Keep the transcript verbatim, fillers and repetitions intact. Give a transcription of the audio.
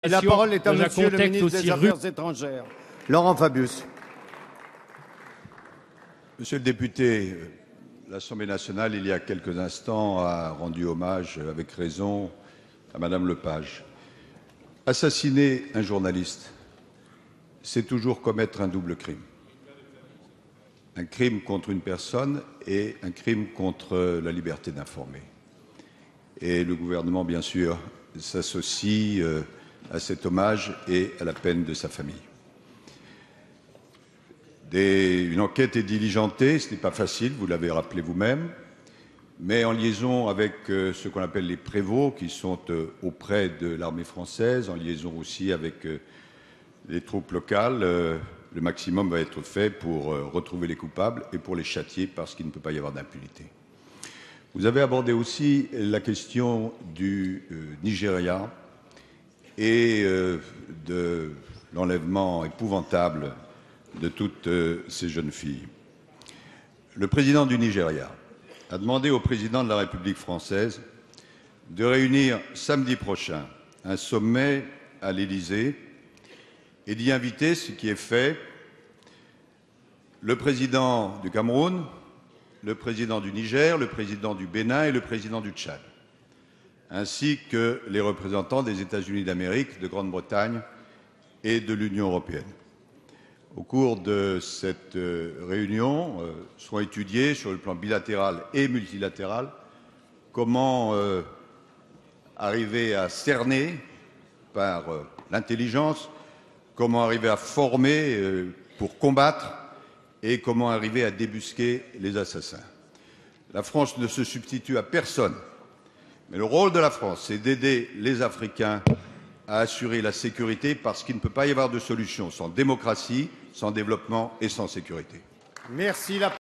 La parole est à dans un Monsieur le contexte ministre des aussi Affaires étrangères, Laurent Fabius. Monsieur le député, l'Assemblée nationale, il y a quelques instants, a rendu hommage, avec raison, à Madame Lepage. Assassiner un journaliste, c'est toujours commettre un double crime. Un crime contre une personne et un crime contre la liberté d'informer. Et le gouvernement, bien sûr, s'associe euh, à cet hommage et à la peine de sa famille. Des, une enquête est diligentée, ce n'est pas facile, vous l'avez rappelé vous-même, mais en liaison avec euh, ce qu'on appelle les prévôts, qui sont euh, auprès de l'armée française, en liaison aussi avec euh, les troupes locales, euh, le maximum va être fait pour euh, retrouver les coupables et pour les châtier, parce qu'il ne peut pas y avoir d'impunité. Vous avez abordé aussi la question du euh, Nigeria et euh, de l'enlèvement épouvantable de toutes euh, ces jeunes filles. Le président du Nigeria a demandé au président de la République française de réunir samedi prochain un sommet à l'Élysée et d'y inviter, ce qui est fait, le président du Cameroun, le président du Niger, le président du Bénin et le président du Tchad, ainsi que les représentants des États-Unis d'Amérique, de Grande-Bretagne et de l'Union européenne. Au cours de cette euh, réunion, euh, seront étudiés sur le plan bilatéral et multilatéral comment euh, arriver à cerner par euh, l'intelligence, comment arriver à former euh, pour combattre et comment arriver à débusquer les assassins. La France ne se substitue à personne, mais le rôle de la France, c'est d'aider les Africains à assurer la sécurité, parce qu'il ne peut pas y avoir de solution sans démocratie, sans développement et sans sécurité. Merci. La